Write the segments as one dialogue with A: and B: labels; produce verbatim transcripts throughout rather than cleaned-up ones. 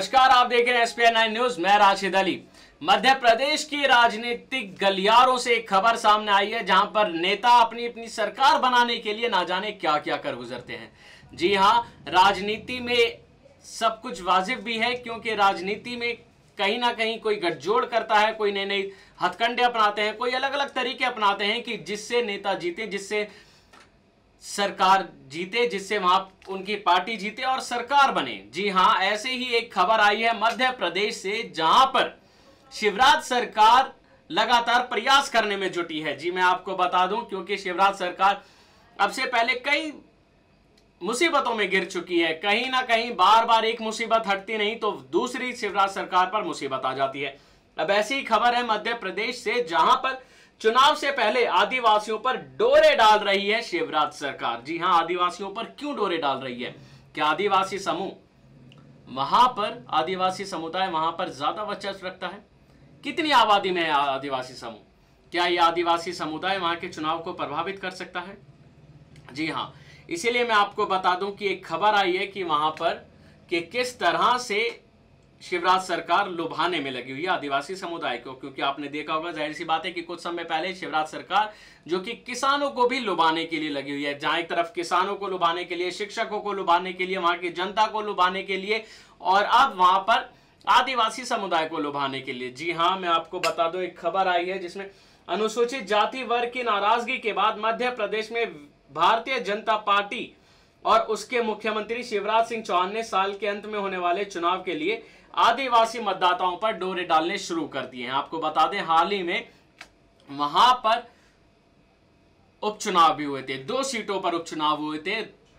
A: नमस्कार, आप देख रहे हैं S P N nine news. मैं राशिद अली। मध्य प्रदेश की राजनीतिक गलियारों से एक खबर सामने आई है, जहां पर नेता अपनी अपनी सरकार बनाने के लिए ना जाने क्या क्या कर गुजरते हैं। जी हां, राजनीति में सब कुछ वाजिब भी है, क्योंकि राजनीति में कहीं ना कहीं कोई गठजोड़ करता है, कोई नए नए हथकंडे अपनाते हैं, कोई अलग अलग तरीके अपनाते हैं कि जिससे नेता जीते, जिससे सरकार जीते, जिससे वहां उनकी पार्टी जीते और सरकार बने। जी हां, ऐसे ही एक खबर आई है मध्य प्रदेश से, जहां पर शिवराज सरकार लगातार प्रयास करने में जुटी है। जी मैं आपको बता दूं, क्योंकि शिवराज सरकार अब से पहले कई मुसीबतों में गिर चुकी है। कहीं ना कहीं बार बार एक मुसीबत हटती नहीं तो दूसरी शिवराज सरकार पर मुसीबत आ जाती है। अब ऐसी ही खबर है मध्य प्रदेश से, जहां पर चुनाव से पहले आदिवासियों पर डोरे डाल रही है शिवराज सरकार। जी हां, आदिवासियों पर क्यों डोरे डाल रही है? क्या आदिवासी समूह वहां पर आदिवासी समुदाय वहां पर ज्यादा वर्चस्व रखता है? कितनी आबादी में है आदिवासी समूह? क्या यह आदिवासी समुदाय वहां के चुनाव को प्रभावित कर सकता है? जी हां, इसीलिए मैं आपको बता दूं कि एक खबर आई है कि वहां पर कि किस तरह से शिवराज सरकार लुभाने में लगी हुई है आदिवासी समुदाय को। क्योंकि आपने देखा होगा, जाहिर सी बात है कि कुछ समय पहले शिवराज सरकार जो कि किसानों को भी लुभाने के लिए लगी हुई है, जहां एक तरफ किसानों को लुभाने के लिए, शिक्षकों को लुभाने के लिए, वहां की जनता को लुभाने के लिए, और अब वहां पर आदिवासी समुदाय को लुभाने के लिए। जी हाँ, मैं आपको बता दूं, एक खबर आई है जिसमें अनुसूचित जाति वर्ग की नाराजगी के बाद मध्य प्रदेश में भारतीय जनता पार्टी और उसके मुख्यमंत्री शिवराज सिंह चौहान ने साल के अंत में होने वाले चुनाव के लिए आदिवासी मतदाताओं पर डोरे डालने शुरू कर दिए हैं। आपको बता दें, हाल ही में वहां पर उपचुनाव भी हुए थे, दो सीटों पर उपचुनाव हुए थे,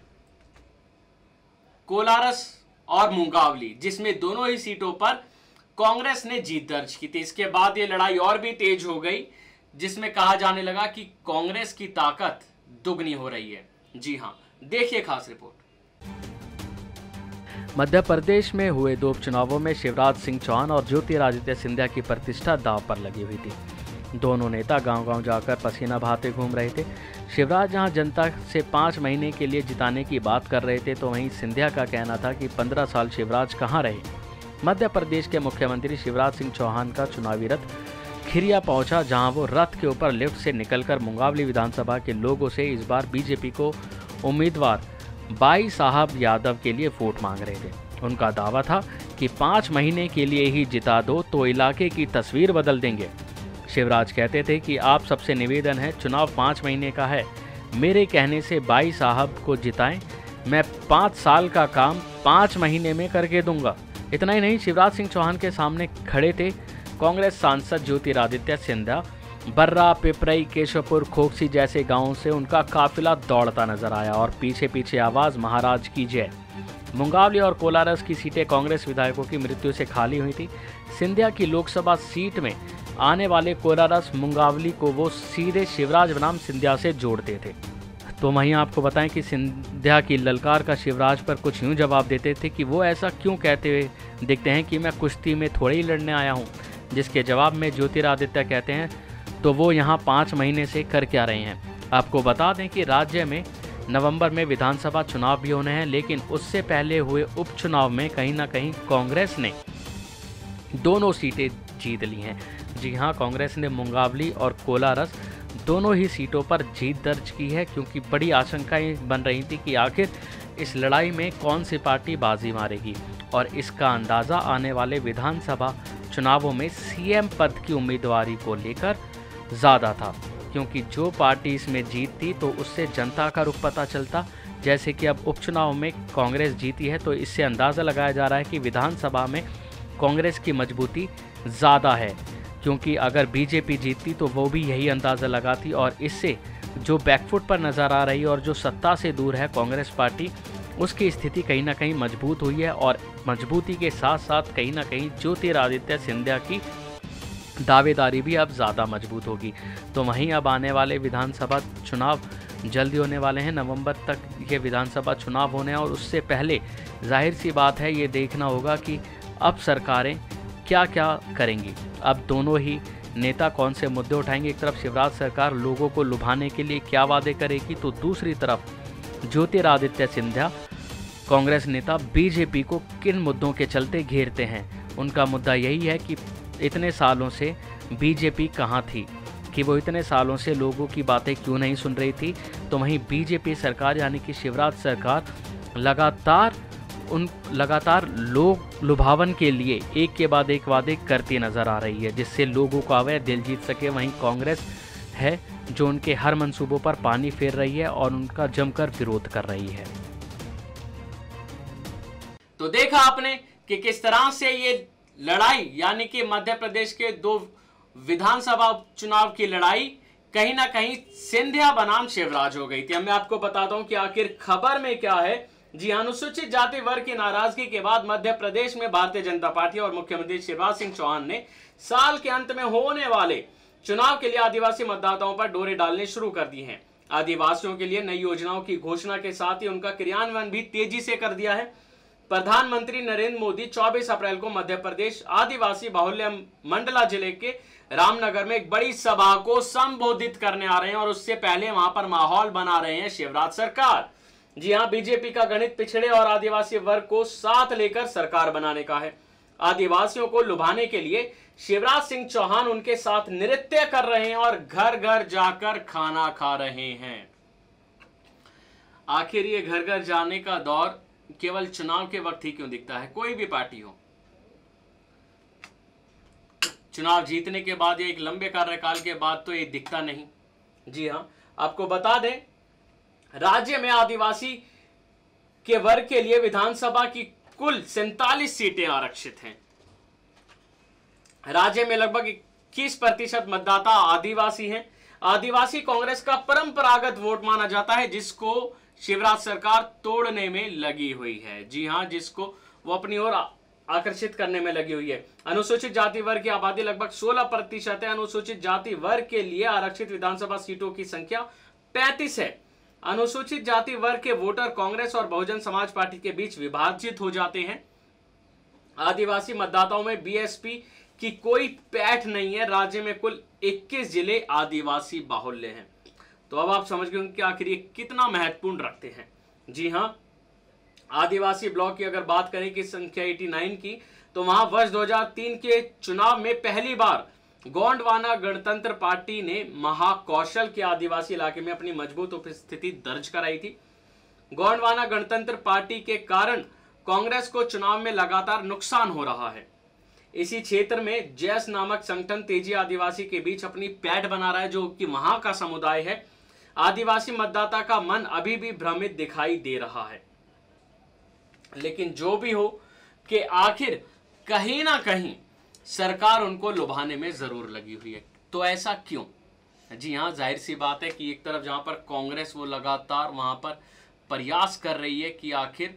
A: कोलारस और मुंगावली, जिसमें दोनों ही सीटों पर कांग्रेस ने जीत दर्ज की थी। इसके बाद ये लड़ाई और भी तेज हो गई, जिसमें कहा जाने लगा कि कांग्रेस की ताकत दुगनी हो रही है। जी हां, देखिए खास रिपोर्ट।
B: मध्य प्रदेश में हुए दो उपचुनावों में शिवराज सिंह चौहान और ज्योतिरादित्य सिंधिया की प्रतिष्ठा दांव पर लगी हुई थी। दोनों नेता गांव-गांव जाकर पसीना बहाते घूम रहे थे। शिवराज जहां जनता से पाँच महीने के लिए जिताने की बात कर रहे थे, तो वहीं सिंधिया का कहना था कि पंद्रह साल शिवराज कहां रहे। मध्य प्रदेश के मुख्यमंत्री शिवराज सिंह चौहान का चुनावी रथ खिरिया पहुंचा, जहां वो रथ के ऊपर लिफ्ट से निकलकर मुंगावली विधानसभा के लोगों से इस बार बीजेपी को उम्मीदवार बाई साहब यादव के लिए वोट मांग रहे थे। उनका दावा था कि पाँच महीने के लिए ही जिता दो तो इलाके की तस्वीर बदल देंगे। शिवराज कहते थे कि आप सबसे निवेदन है, चुनाव पाँच महीने का है, मेरे कहने से बाई साहब को जिताएं, मैं पाँच साल का काम पाँच महीने में करके दूंगा। इतना ही नहीं, शिवराज सिंह चौहान के सामने खड़े थे कांग्रेस सांसद ज्योतिरादित्य सिंधिया। बर्रा, पिपरई, केशवपुर, खोखसी जैसे गांवों से उनका काफिला दौड़ता नजर आया और पीछे पीछे आवाज महाराज की जय। मुंगावली और कोलारस की सीटें कांग्रेस विधायकों की मृत्यु से खाली हुई थी। सिंधिया की लोकसभा सीट में आने वाले कोलारस मुंगावली को वो सीधे शिवराज बनाम सिंधिया से जोड़ते थे। तो वहीं आपको बताएं कि सिंधिया की ललकार का शिवराज पर कुछ यूं जवाब देते थे कि वो ऐसा क्यों कहते हुए दिखते हैं कि मैं कुश्ती में थोड़े ही लड़ने आया हूँ। जिसके जवाब में ज्योतिरादित्य कहते हैं, तो वो यहाँ पाँच महीने से कर क्या रहे हैं। आपको बता दें कि राज्य में नवंबर में विधानसभा चुनाव भी होने हैं, लेकिन उससे पहले हुए उपचुनाव में कहीं ना कहीं कांग्रेस ने दोनों सीटें जीत ली हैं। जी हाँ, कांग्रेस ने मुंगावली और कोलारस दोनों ही सीटों पर जीत दर्ज की है, क्योंकि बड़ी आशंकाएं बन रही थी कि आखिर इस लड़ाई में कौन सी पार्टी बाजी मारेगी। और इसका अंदाज़ा आने वाले विधानसभा चुनावों में सीएम पद की उम्मीदवारी को लेकर ज़्यादा था, क्योंकि जो पार्टी इसमें जीतती तो उससे जनता का रुख पता चलता। जैसे कि अब उपचुनाव में कांग्रेस जीती है, तो इससे अंदाज़ा लगाया जा रहा है कि विधानसभा में कांग्रेस की मजबूती ज़्यादा है, क्योंकि अगर बीजेपी जीतती तो वो भी यही अंदाज़ा लगाती। और इससे जो बैकफुट पर नज़र आ रही है और जो सत्ता से दूर है कांग्रेस पार्टी, उसकी स्थिति कहीं ना कहीं मजबूत हुई है। और मजबूती के साथ साथ कहीं ना कहीं ज्योतिरादित्य सिंधिया की दावेदारी भी अब ज़्यादा मजबूत होगी। तो वहीं अब आने वाले विधानसभा चुनाव जल्दी होने वाले हैं, नवंबर तक ये विधानसभा चुनाव होने हैं, और उससे पहले जाहिर सी बात है ये देखना होगा कि अब सरकारें क्या क्या करेंगी। अब दोनों ही नेता कौन से मुद्दे उठाएंगे। एक तरफ शिवराज सरकार लोगों को लुभाने के लिए क्या वादे करेगी, तो दूसरी तरफ ज्योतिरादित्य सिंधिया कांग्रेस नेता बीजेपी को किन मुद्दों के चलते घेरते हैं। उनका मुद्दा यही है कि इतने सालों से बीजेपी कहाँ थी, कि वो इतने सालों से लोगों की बातें क्यों नहीं सुन रही थी। तो वहीं बीजेपी सरकार यानी कि शिवराज सरकार लगातार उन लगातार लोग लुभावन के लिए एक के बाद एक वादे करती नजर आ रही है, जिससे लोगों का वह दिल जीत सके। वहीं कांग्रेस है जो उनके हर मंसूबों पर पानी फेर रही है और उनका जमकर विरोध कर रही है।
A: तो देखा आपने कि किस तरह से ये लड़ाई यानी कि मध्य प्रदेश के दो विधानसभा चुनाव की लड़ाई कहीं ना कहीं सिंधिया बनाम शिवराज हो गई थी। मैं आपको बताता हूं कि आखिर खबर में क्या है। जी, अनुसूचित जाति वर्ग की नाराजगी के बाद मध्य प्रदेश में भारतीय जनता पार्टी और मुख्यमंत्री शिवराज सिंह चौहान ने साल के अंत में होने वाले चुनाव के लिए आदिवासी मतदाताओं पर डोरे डालने शुरू कर दी हैं। आदिवासियों के लिए नई योजनाओं की घोषणा के साथ ही उनका क्रियान्वयन भी तेजी से कर दिया है। प्रधानमंत्री नरेंद्र मोदी चौबीस अप्रैल को मध्य प्रदेश आदिवासी बाहुल्य मंडला जिले के रामनगर में एक बड़ी सभा को संबोधित करने आ रहे हैं और उससे पहले वहां पर माहौल बना रहे हैं शिवराज सरकार। जी हां, बीजेपी का गणित पिछड़े और आदिवासी वर्ग को साथ लेकर सरकार बनाने का है। आदिवासियों को लुभाने के लिए शिवराज सिंह चौहान उनके साथ नृत्य कर रहे हैं और घर घर जाकर खाना खा रहे हैं। आखिर ये घर घर जाने का दौर केवल चुनाव के वक्त ही क्यों दिखता है? कोई भी पार्टी हो, चुनाव जीतने के बाद या एक लंबे कार्यकाल के बाद तो ये दिखता नहीं। जी हां, आपको बता दें राज्य में आदिवासी के वर्ग के लिए विधानसभा की कुल सैंतालीस सीटें आरक्षित हैं। राज्य में लगभग इक्कीस प्रतिशत मतदाता आदिवासी हैं। आदिवासी कांग्रेस का परंपरागत वोट माना जाता है, जिसको शिवराज सरकार तोड़ने में लगी हुई है। जी हां, जिसको वो अपनी ओर आकर्षित करने में लगी हुई है। अनुसूचित जाति वर्ग की आबादी लगभग सोलह प्रतिशत है। अनुसूचित जाति वर्ग के लिए आरक्षित विधानसभा सीटों की संख्या पैंतीस है। अनुसूचित जाति वर्ग के वोटर कांग्रेस और बहुजन समाज पार्टी के बीच विभाजित हो जाते हैं। आदिवासी मतदाताओं में बीएसपी की कोई पैठ नहीं है। राज्य में कुल इक्कीस जिले आदिवासी बाहुल्य हैं। तो अब आप समझ गए कि आखिर ये कितना महत्वपूर्ण रखते हैं। जी हां, आदिवासी ब्लॉक की अगर बात करें कि संख्या नवासी की, तो वहां वर्ष दो हज़ार तीन के चुनाव में पहली बार गोंडवाना गणतंत्र पार्टी ने महाकौशल के आदिवासी इलाके में अपनी मजबूत उपस्थिति दर्ज कराई थी। गोंडवाना गणतंत्र पार्टी के कारण कांग्रेस को चुनाव में लगातार नुकसान हो रहा है। इसी क्षेत्र में जैस नामक संगठन तेजी आदिवासी के बीच अपनी पैठ बना रहा है, जो कि वहां का समुदाय है। आदिवासी मतदाता का मन अभी भी भ्रमित दिखाई दे रहा है। लेकिन जो भी हो कि आखिर कहीं ना कहीं सरकार उनको लुभाने में जरूर लगी हुई है। तो ऐसा क्यों? जी हाँ, जाहिर सी बात है कि एक तरफ जहां पर कांग्रेस वो लगातार वहां पर प्रयास कर रही है कि आखिर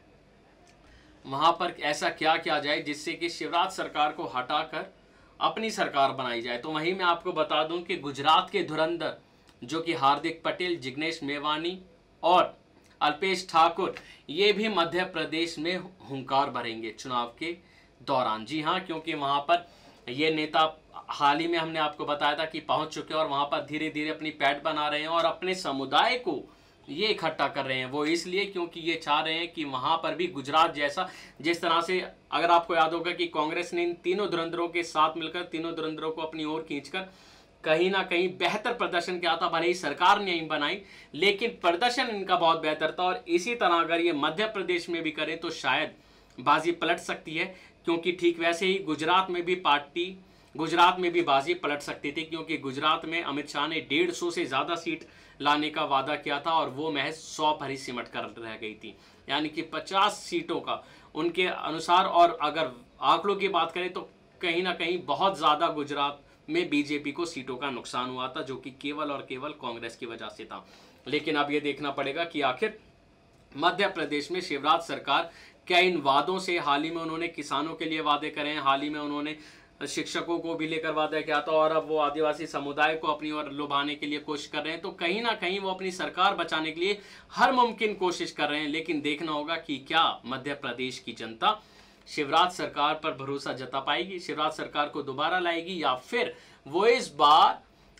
A: वहां पर ऐसा क्या किया जाए जिससे कि शिवराज सरकार को हटाकर अपनी सरकार बनाई जाए। तो वहीं मैं आपको बता दूं कि गुजरात के धुरंधर जो कि हार्दिक पटेल, जिग्नेश मेवानी और अल्पेश ठाकुर, ये भी मध्य प्रदेश में हुंकार भरेंगे चुनाव के दौरान। जी हाँ, क्योंकि वहां पर ये नेता हाल ही में हमने आपको बताया था कि पहुंच चुके हैं और वहां पर धीरे धीरे अपनी पैठ बना रहे हैं और अपने समुदाय को ये इकट्ठा कर रहे हैं। वो इसलिए क्योंकि ये चाह रहे हैं कि वहां पर भी गुजरात जैसा, जिस तरह से अगर आपको याद होगा कि कांग्रेस ने इन तीनों धुरंधरों के साथ मिलकर तीनों धुरंधरों को अपनी ओर खींचकर कहीं ना कहीं बेहतर प्रदर्शन किया था। भले ही सरकार नहीं बनाई, लेकिन प्रदर्शन इनका बहुत बेहतर था। और इसी तरह अगर ये मध्य प्रदेश में भी करें तो शायद बाजी पलट सकती है, क्योंकि ठीक वैसे ही गुजरात में भी पार्टी गुजरात में भी बाजी पलट सकती थी, क्योंकि गुजरात में अमित शाह ने डेढ़ सौ से ज़्यादा सीट लाने का वादा किया था और वो महज सौ पर ही सिमट कर रह गई थी, यानी कि पचास सीटों का उनके अनुसार। और अगर आंकड़ों की बात करें तो कहीं ना कहीं बहुत ज़्यादा गुजरात में बीजेपी को सीटों का नुकसान हुआ था, जो कि केवल और केवल कांग्रेस की वजह से था। लेकिन अब ये देखना पड़ेगा कि आखिर मध्य प्रदेश में शिवराज सरकार क्या इन वादों से, हाल ही में उन्होंने किसानों के लिए वादे करे हैं, हाल ही में उन्होंने शिक्षकों को भी लेकर वादा किया था और अब वो आदिवासी समुदाय को अपनी ओर लुभाने के लिए कोशिश कर रहे हैं। तो कहीं ना कहीं वो अपनी सरकार बचाने के लिए हर मुमकिन कोशिश कर रहे हैं। लेकिन देखना होगा कि क्या मध्य प्रदेश की जनता शिवराज सरकार पर भरोसा जता पाएगी, शिवराज सरकार को दोबारा लाएगी, या फिर वो इस बार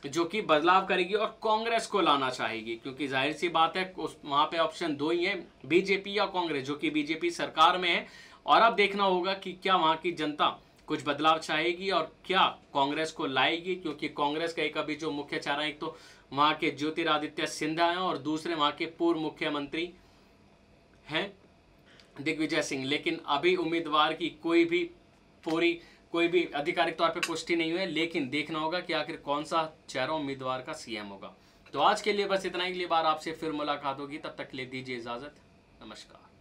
A: जो कि बदलाव करेगी और कांग्रेस को लाना चाहेगी, क्योंकि जाहिर सी बात है उस वहां पे ऑप्शन दो ही है, बीजेपी या कांग्रेस, जो कि बीजेपी सरकार में है। और अब देखना होगा कि क्या वहां की जनता कुछ बदलाव चाहेगी और क्या कांग्रेस को लाएगी, क्योंकि कांग्रेस का एक अभी जो मुख्य चेहरा, एक तो वहां के ज्योतिरादित्य सिंधिया हैं और दूसरे वहां के पूर्व मुख्यमंत्री हैं दिग्विजय सिंह। लेकिन अभी उम्मीदवार की कोई भी पूरी कोई भी आधिकारिक तौर पे पुष्टि नहीं हुई है, लेकिन देखना होगा कि आखिर कौन सा चेहरा उम्मीदवार का सीएम होगा। तो आज के लिए बस इतना ही, अगली बार आपसे फिर मुलाकात होगी, तब तक के लिए दीजिए इजाजत, नमस्कार।